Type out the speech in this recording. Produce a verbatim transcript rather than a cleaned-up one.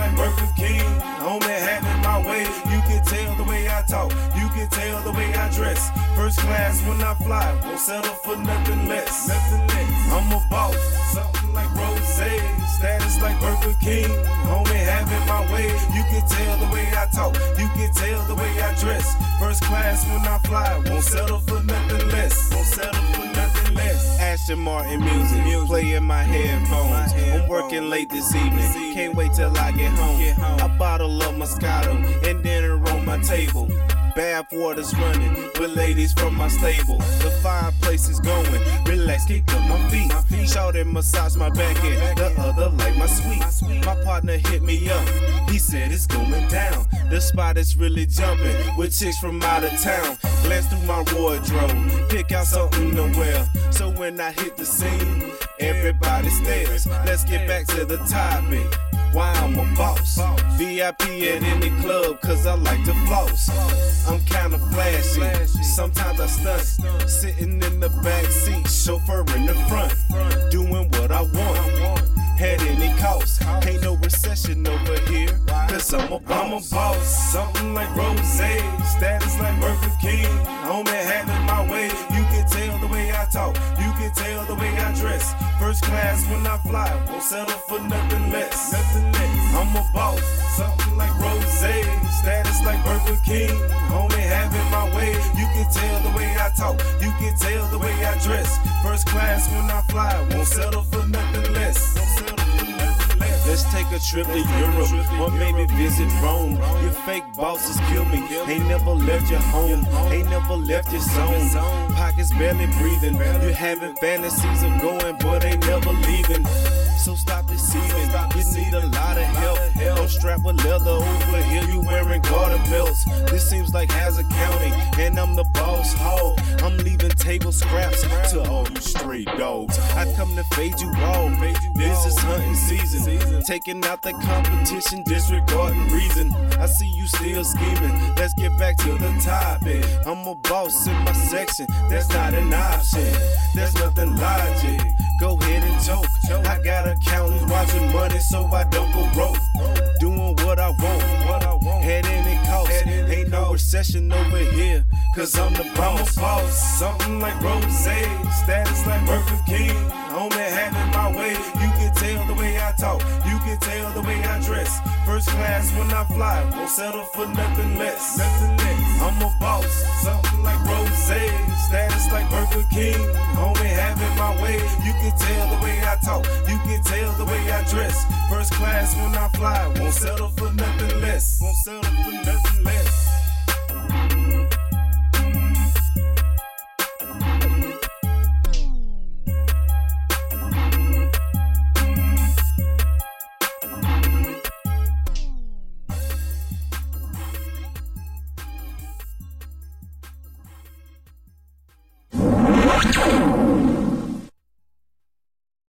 like Burger King. Homie, having my way. You can tell the way I talk. You can tell the way I dress. First class when I fly. Won't settle for nothing less. Nothing less. I'm a boss. Something like Rose. Status like Burger King. Homie, having my way. You can tell the way I talk. You can tell the way I dress. First class when I fly. Won't settle for nothing less. Won't settle for nothing less. Ashton Martin music, play in my headphones. I'm working late this evening. Can't wait till I get home. A bottle of Moscato and dinner on my table. Bath water's running with ladies from my stable. The fireplace is going. Relax, kick up my feet. Shout and massage my back end. The other like my sweet. My partner hit me up. He said it's going down. The spot is really jumping with chicks from out of town. Glance through my wardrobe, pick out something to wear. So when I hit the scene, everybody stares. Let's get back to the topic. Why I'm a boss. V I P at any club, cause I like to floss. I'm kinda flashy, sometimes I stunt. Sitting in the back seat, chauffeur in the front. Doing what I want, at any cost. Ain't no recession over here, cause I'm a boss. I'm a boss, something like Rose. Status like Burger King. Homie, having my way. You can tell the way I talk. You can tell the way I dress. First class when I fly. Won't settle for nothing less. Nothing less. I'm a boss, something like Rose. Status like Burger King. Homie, having my way. You can tell the way I talk. You can tell the way I dress. First class when I fly. Won't settle for nothing less. Won't settle for nothing less. Let's take a trip to Europe or maybe visit Rome. Your fake bosses kill me. Ain't never left your home. Ain't never left your zone. Pockets barely breathing. You're having fantasies of going, but ain't never leaving. So stop deceiving. You need a lot of help. Don't strap with leather over here. You wearing garter belts. This seems like Hazard County, and I'm the boss hog. I'm leaving table scraps to all you stray dogs. I come to fade you all. This is hunting season. Taking out the competition, disregarding reason. I see you still scheming. Let's get back to the topic. I'm a boss in my section. That's not an option. There's nothing logic. Go ahead and choke. I got accountants watching money so I don't go broke. Doing what I want, at any cost. Ain't no recession over here, cause I'm the boss. I'm a boss, something like Rose. Status like Burger King. Homie, having my way. You can tell the way I talk. You can tell the way I dress. First class when I fly. Won't settle for nothing less. Nothing less. I'm a boss, something like Rose. Status like Burger King. Homie, having my way. You can tell the way I talk. You can tell the way I dress. First class when I fly. Won't settle for nothing less. Won't settle for nothing less.